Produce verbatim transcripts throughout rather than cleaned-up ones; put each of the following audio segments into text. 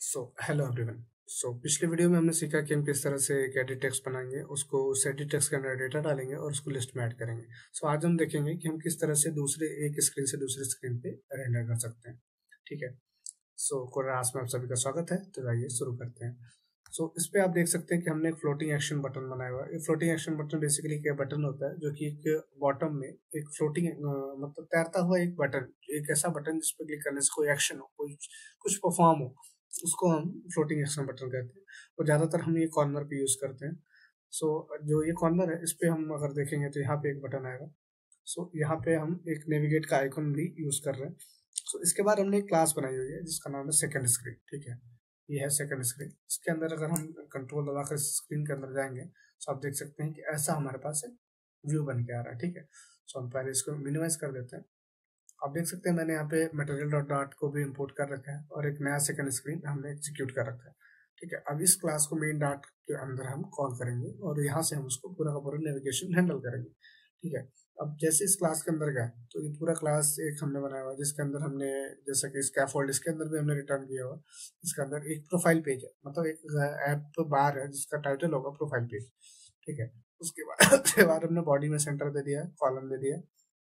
So hello everyone. सो पिछले video में हमने सीखा कि हम किस तरह से एक एडिट टेक्स्ट बनाएंगे, उसको उस एडिट टेक्स्ट के अंदर डेटा डालेंगे और उसको लिस्ट में ऐड करेंगे। सो आज हम देखेंगे कि हम किस तरह से दूसरे एक स्क्रीन से दूसरे स्क्रीन पे रेंडर कर सकते हैं। ठीक है। सो कोरास में आप सभी का स्वागत है। तो आइए शुरू करते हैं। सो इस पे आप देख सकते हैं कि हमने एक फ्लोटिंग एक्शन बटन बनाया हुआ है। ये फ्लोटिंग एक्शन बटन बेसिकली क्या बटन होता है जो कि एक बॉटम में एक फ्लोटिंग मतलब तैरता हुआ एक बटन, एक ऐसा बटन जिस पर क्लिक करने से कोई एक्शन हो, कोई कुछ परफॉर्म हो, उसको हम फ्लोटिंग एक्शन बटन कहते हैं। और ज़्यादातर हम ये कॉर्नर पे यूज़ करते हैं। सो जो ये कॉर्नर है इस पे हम अगर देखेंगे तो यहाँ पे एक बटन आएगा। सो यहाँ पे हम एक नेविगेट का आइकन भी यूज़ कर रहे हैं। सो इसके बाद हमने एक क्लास बनाई हुई है जिसका नाम है सेकंड स्क्रीन। ठीक है, ये है सेकंड स्क्रीन। इसके अंदर अगर हम कंट्रोल दबाकर स्क्रीन के अंदर जाएंगे तो आप देख सकते हैं कि ऐसा हमारे पास एक व्यू बन के आ रहा है। ठीक है, सो हम पहले इसको मिनिमाइज कर देते हैं। आप देख सकते हैं मैंने यहाँ पे मटेरियल डॉट डॉट को भी इंपोर्ट कर रखा है और एक नया सेकंड स्क्रीन हमने एग्जीक्यूट कर रखा है। ठीक है, अब इस क्लास को मेन डॉट के अंदर हम कॉल करेंगे और यहाँ से हम उसको पूरा का पूरा नेविगेशन हैंडल करेंगे। ठीक है, अब जैसे इस क्लास के अंदर गए तो ये पूरा क्लास एक हमने बनाया हुआ है जिसके अंदर हमने जैसा कि स्कैफोल्ड इसके अंदर भी हमने रिटर्न किया हुआ। इसके अंदर एक प्रोफाइल पेज है, मतलब एक ऐप बार है जिसका टाइटल होगा प्रोफाइल पेज। ठीक है, उसके बाद उसके बाद हमने बॉडी में सेंटर दे दिया है, कॉलम दे दिया है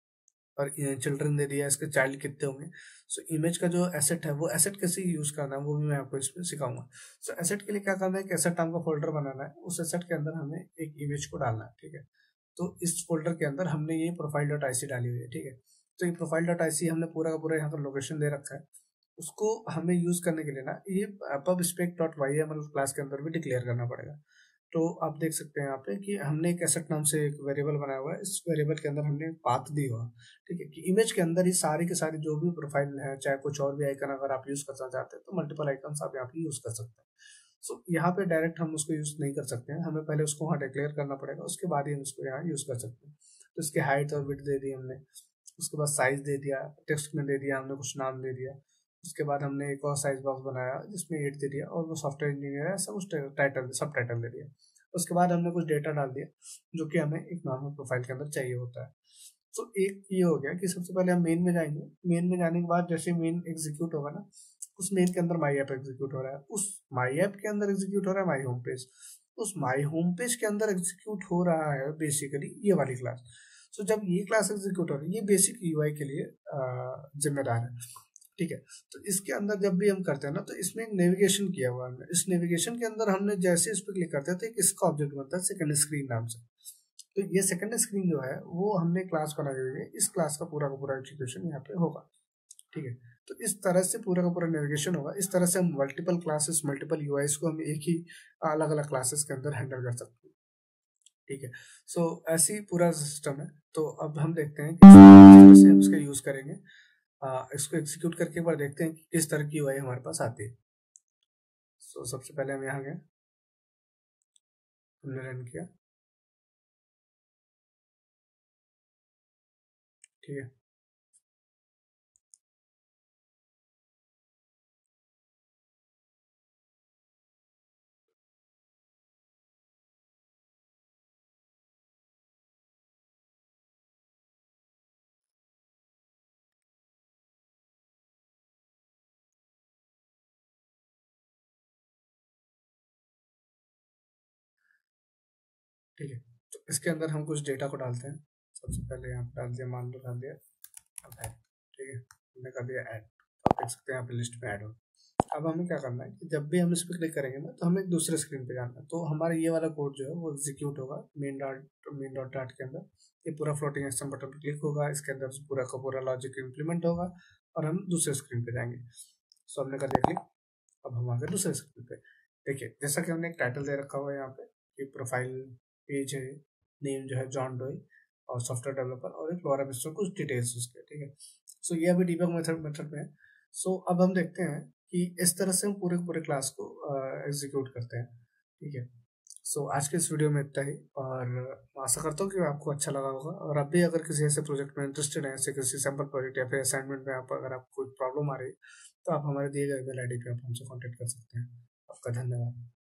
और चिल्ड्रन दे दिया, इसके चाइल्ड कितने होंगे। सो so, इमेज का जो एसेट है वो एसेट कैसे यूज करना है वो भी मैं आपको इसमें सिखाऊंगा। सो so, एसेट के लिए क्या करना है कि एसेट नाम का फोल्डर बनाना है, उस एसेट के अंदर हमें एक इमेज को डालना है। ठीक है, तो इस फोल्डर के अंदर हमने ये प्रोफाइल डॉट आई सी डाली हुई है। ठीक है, तो ये प्रोफाइल डॉट आई सी हमने पूरा का पूरा यहाँ पर लोकेशन दे रखा है। उसको हमें यूज करने के लिए ना ये pub spec dot Y M L class के अंदर भी डिक्लेयर करना पड़ेगा। तो आप देख सकते हैं यहाँ पे कि हमने एक एसेट नाम से एक वेरिएबल बनाया हुआ है। इस वेरिएबल के अंदर हमने पाथ दी हुआ। ठीक है, कि इमेज के अंदर ही सारी के सारी जो भी प्रोफाइल है, चाहे कुछ और भी आइकन अगर आप यूज करना चाहते हैं तो मल्टीपल आइकन आप यहाँ पे यूज कर सकते हैं। सो so, यहाँ पे डायरेक्ट हम उसको यूज नहीं कर सकते हैं, हमें पहले उसको वहाँ डिक्लेयर करना पड़ेगा, उसके बाद ही हम उसको यहाँ यूज कर सकते हैं। तो इसके हाइट और विड्थ दे दी हमने, उसके बाद साइज दे दिया, टेक्स्ट में दे दिया हमने, कुछ नाम दे दिया। उसके बाद हमने एक और साइज बॉक्स बनाया जिसमें एट दे दिया और वो सॉफ्टवेयर इंजीनियर है सब, उस टाइटल सब टाइटल दे दिया। उसके बाद हमने कुछ डेटा डाल दिया जो कि हमें एक नॉर्मल प्रोफाइल के अंदर चाहिए होता है। तो एक ये हो गया कि सबसे पहले हम मेन में जाएंगे। मेन में जाने के बाद जैसे मेन एग्जीक्यूट होगा ना, उस मेन के अंदर माई ऐप एग्जीक्यूट हो रहा है, उस माई ऐप के अंदर एग्जीक्यूट हो रहा है माई होम पेज, उस माई होम पेज के अंदर एग्जीक्यूट हो रहा है बेसिकली ये वाली क्लास। सो so, जब ये क्लास एग्जीक्यूट हो रही है ये बेसिक यूआई के लिए जिम्मेदार है। ठीक है, तो इसके अंदर जब भी हम करते हैं ना तो इसमें नेविगेशन किया हुआ है। इस नेविगेशन के अंदर हमने जैसे इस पर क्लिक करते हैं तो एक इसका ऑब्जेक्ट बनता है सेकंड स्क्रीन नाम से। तो ये सेकंड स्क्रीन जो है वो हमने क्लास बनाई हुई है, इस क्लास का पूरा का पूरा एग्जीक्यूशन यहाँ पे होगा। ठीक है, तो इस तरह से पूरा का पूरा नेविगेशन होगा। इस तरह से हम मल्टीपल क्लासेस, मल्टीपल यूआईस को हम एक ही अलग अलग क्लासेस के अंदर हैंडल कर सकते हैं। ठीक है, सो so, ऐसी पूरा सिस्टम है। तो अब हम देखते हैं कि किस तरह से हम इसका यूज करेंगे। आ, इसको एग्जीक्यूट करके एक बार देखते हैं कि किस तरह की यूआई हमारे पास आती है। सो so, सबसे पहले हम यहाँ गए, हमने रन किया। ठीक है, ठीक है, तो इसके अंदर हम कुछ डेटा को डालते हैं। सबसे पहले यहाँ पे डाल दिया, मान लो डाल दिया अब है। ठीक है, हमने कर दिया ऐड। तो आप देख सकते हैं यहाँ पे लिस्ट में ऐड हो। अब हमें क्या करना है कि जब भी हम इस पर क्लिक करेंगे ना तो हमें एक दूसरे स्क्रीन पे जाना है। तो हमारा ये वाला कोड जो है वो एग्जीक्यूट होगा main dot main dot dot के अंदर। ये पूरा फ्लोटिंग एक्शन बटन पर क्लिक होगा, इसके अंदर पूरा का पूरा लॉजिक इम्प्लीमेंट होगा और हम दूसरे स्क्रीन पे जाएंगे। सो हमने कर दिया क्लिक, अब हम आ गए दूसरे स्क्रीन पे। देखिए जैसा कि हमने एक टाइटल दे रखा हुआ है यहाँ पे कि प्रोफाइल पेज है, नेम जो है जॉन डोई और सॉफ्टवेयर डेवलपर और एक लोरा मिस्टर, कुछ डिटेल्स उसके। ठीक है, सो ये अभी डीबग मेथड मेथड में है। सो अब हम देखते हैं कि इस तरह से हम पूरे पूरे क्लास को एग्जीक्यूट करते हैं। ठीक है, सो आज के इस वीडियो में इतना ही और आशा करता हूँ कि आपको अच्छा लगा होगा। और अब भी अगर किसी ऐसे प्रोजेक्ट में इंटरेस्टेड है, ऐसे किसी सैम्पल प्रोजेक्ट या फिर असाइनमेंट में आप अगर आपको कोई प्रॉब्लम आ रही है तो आप हमारे दिए गए ईमेल आई डी पे आप हमसे कॉन्टेक्ट कर सकते हैं। आपका धन्यवाद।